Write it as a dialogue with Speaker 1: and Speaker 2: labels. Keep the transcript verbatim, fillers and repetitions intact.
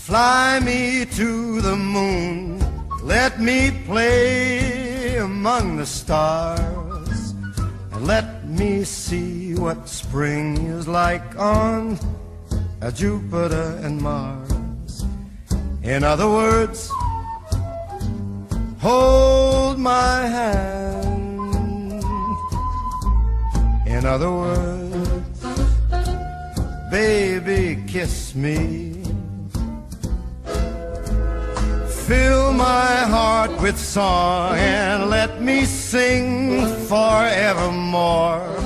Speaker 1: Fly me to the moon, let me play among the stars, and let me see what spring is like on uh, Jupiter and Mars. In other words, hold my hand. In other words, baby, kiss me. Fill my heart with song and let me sing forevermore.